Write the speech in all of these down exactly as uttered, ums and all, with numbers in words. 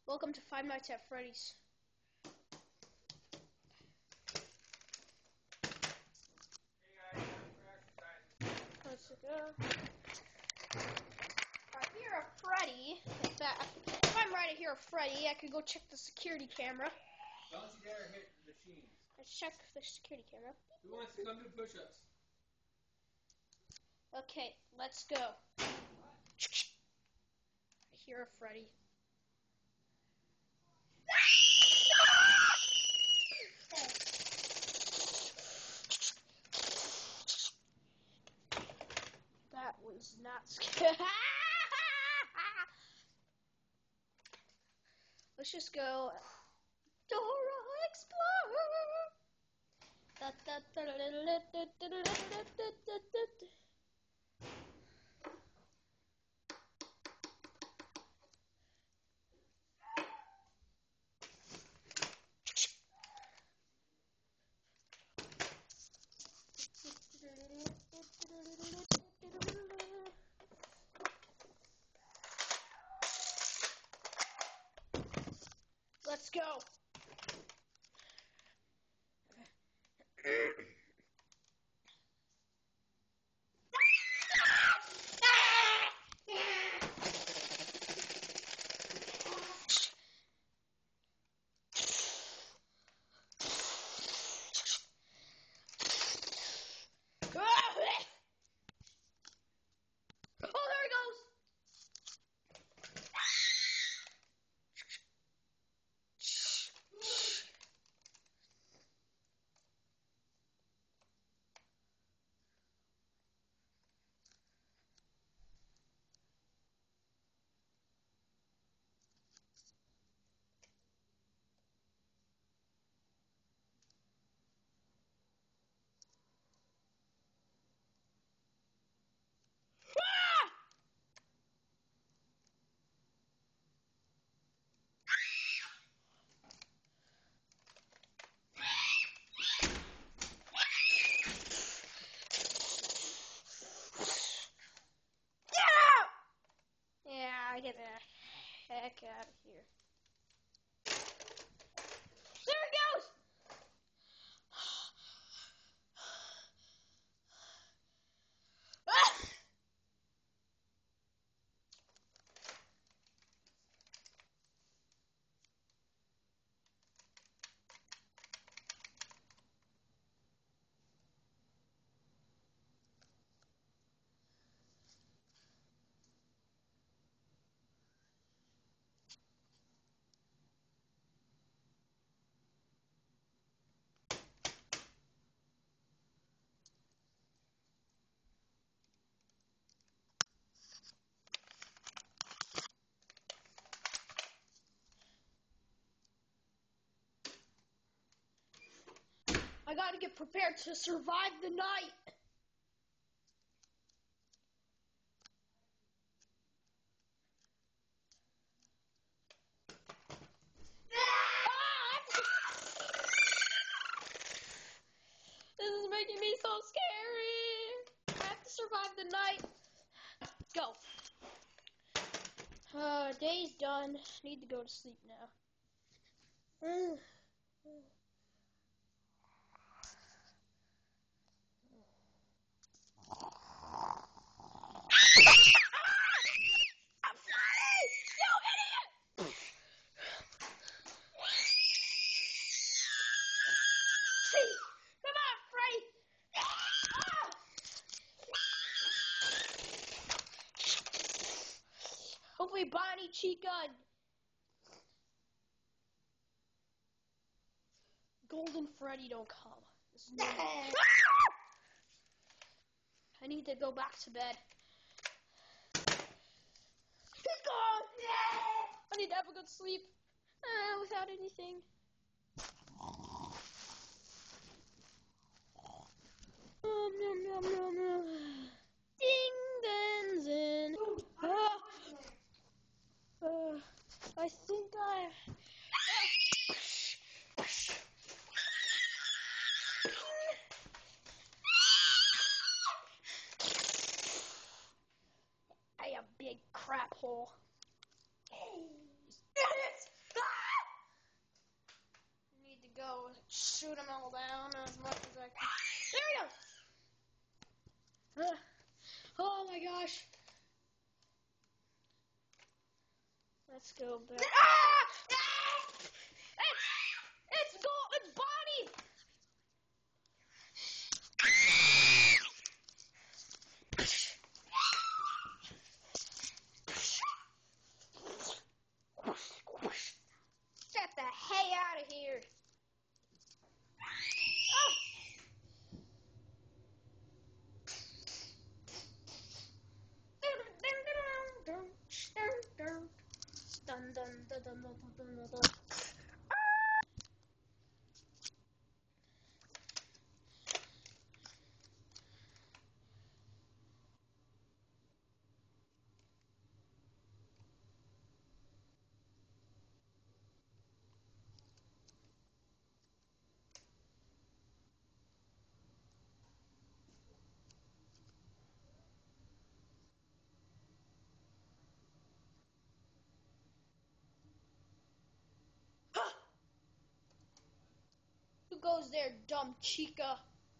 Welcome to Five Nights at Freddy's. Let's go. I hear a Freddy. In fact, if I'm right, I hear a Freddy. I could go check the security camera. Don't you dare hit the machine. Let's check the security camera. Who wants to come do push-ups? Okay, let's go. I hear a Freddy. That was not scary. Let's just go. Dora Explorer. Da, da, da, da, da, da, da, da, da, da, da. Let's go. Oh, there he goes. Yeah, get the heck out of here. There it goes! Ah! I gotta get prepared to survive the night. This is making me so scary. I have to survive the night. Go. Uh, day's done. Need to go to sleep now. Mm. Hopefully Bonnie cheat gun. Golden Freddy don't come. This is no I need to go back to bed. He's gone! I need to have a good sleep uh, without anything. Um, nom, nom, nom, nom. Ding, ding, ding. Uh, uh, I think I... I a big crap hole. shoot them all down as much as I can. There we go! Uh, oh my gosh. Let's go back. Ah! Ah! It's, it's Golden Bonnie! Get the hay out of here. Oh. Dun, dun, dun, dun, dun, dun, dun, dun. Who goes there, dumb chica?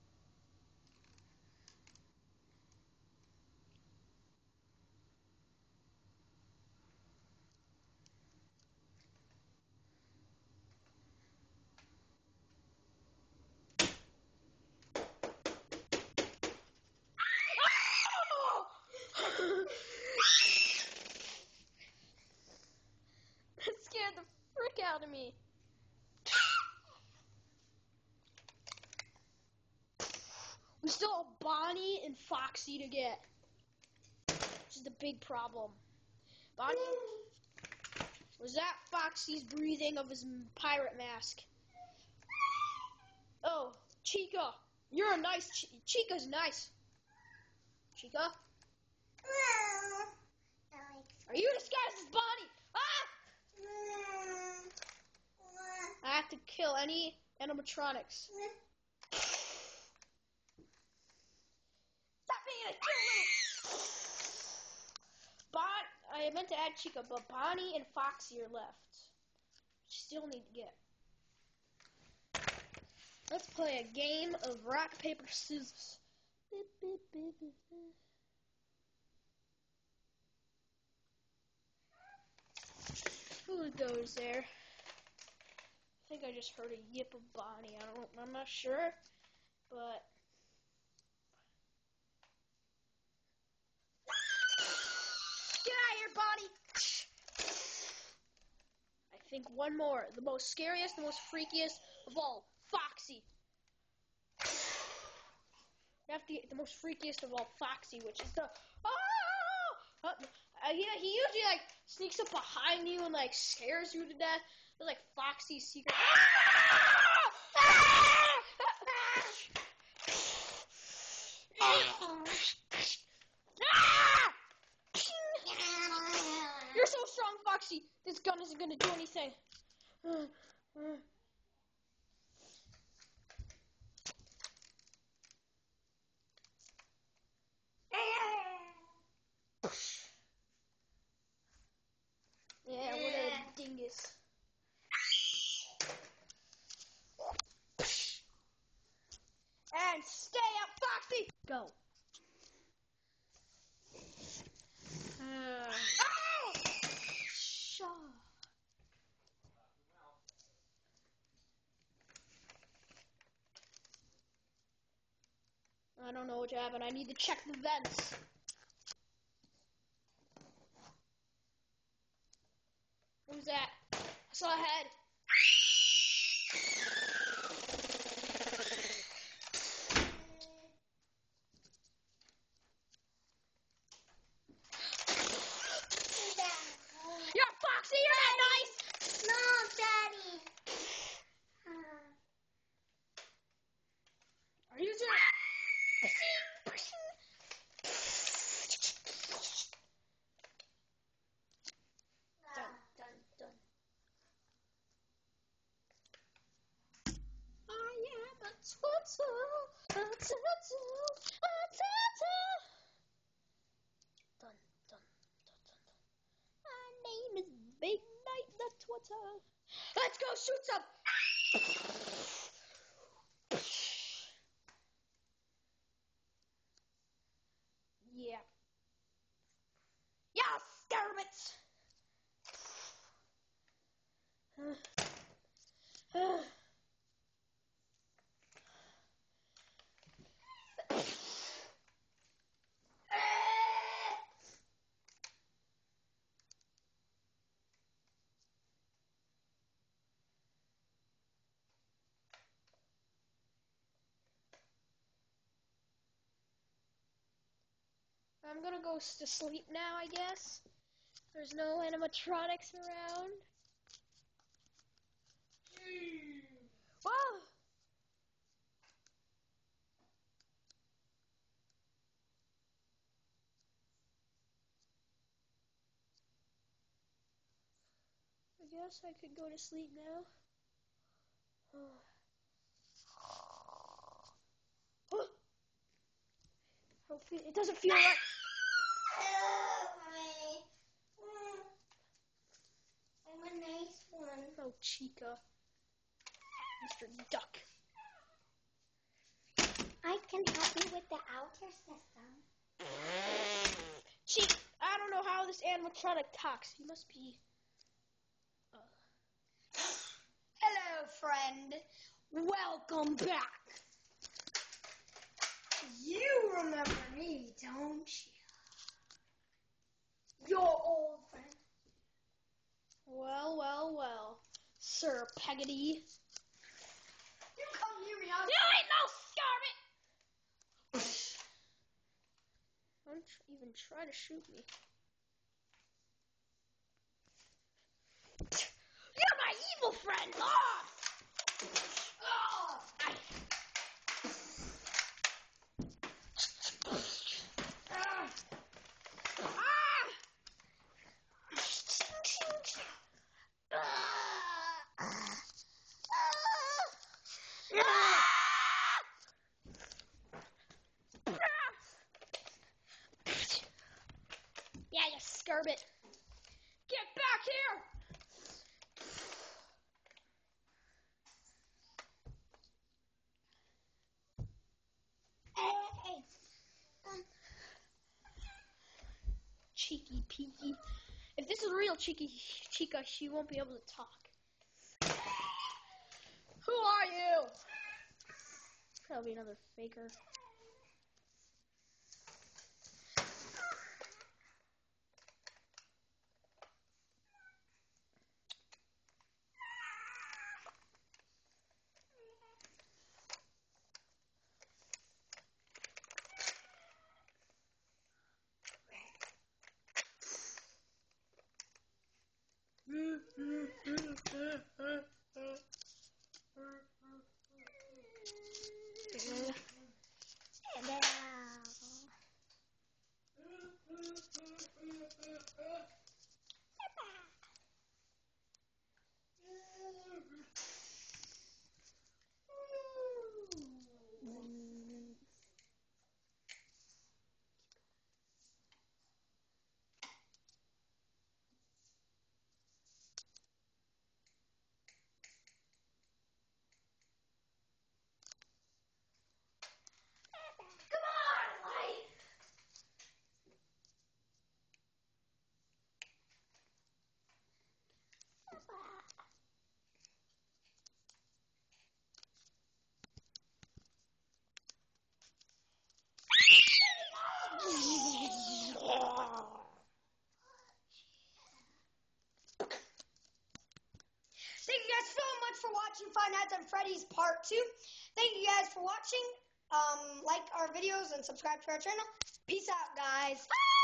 That scared the frick out of me. We still have Bonnie and Foxy to get. Which is the big problem. Bonnie? Was that Foxy's breathing of his pirate mask? Oh, Chica. You're a nice... Ch Chica's nice. Chica? Are you disguised as Bonnie? Ah! I have to kill any animatronics. Stop being a cute little... Bon I meant to add Chica, but Bonnie and Foxy are left. Still need to get. Let's play a game of rock, paper, scissors. Who goes there? I think I just heard a yip of Bonnie. I don't. I'm not sure, but. Get out of here, Bonnie! I think one more. The most scariest, the most freakiest of all. Foxy. You have to get the most freakiest of all, Foxy, which is the... Oh! Uh, he, he usually, like, sneaks up behind you and, like, scares you to death. It's like Foxy's secret... You're so strong, Foxy. This gun isn't going to do anything. Yeah, what a dingus. And stay up, Foxy! Go. Uh, oh! Shaw. I don't know what happened. I need to check the vents. Who's that? I saw a head. You're Foxy, you're not nice! No, Daddy. Are you doing... Dun, dun, dun. I am a turtle, a turtle, a turtle. Dun, dun, dun, dun, dun. My name is Big Night the Twitter. Let's go shoot some. I'm gonna go to sleep now, I guess. There's no animatronics around. Whoa! I guess I could go to sleep now. Hopefully, it doesn't feel like. I'm a nice one. Oh, Chica. Mister Duck. I can help you with the outer system. Chica, I don't know how this animatronic talks. He must be. Uh... Hello, friend. Welcome back. You remember me, don't you? Your old friend. Well, well, well, Sir Peggotty. You come near me, I'm... You ain't no scarlet! Don't tr- even try to shoot me. You're my evil friend! Ah! Oh! I... Ah! Ah! Yeah, you scurbit. Get back here! Hey, um, Cheeky peeky. If this is real cheeky Chica, she won't be able to talk. Who are you? Probably another faker. Thank you guys so much for watching Five Nights at Freddy's Part two. Thank you guys for watching. Um, like our videos and subscribe to our channel. Peace out, guys.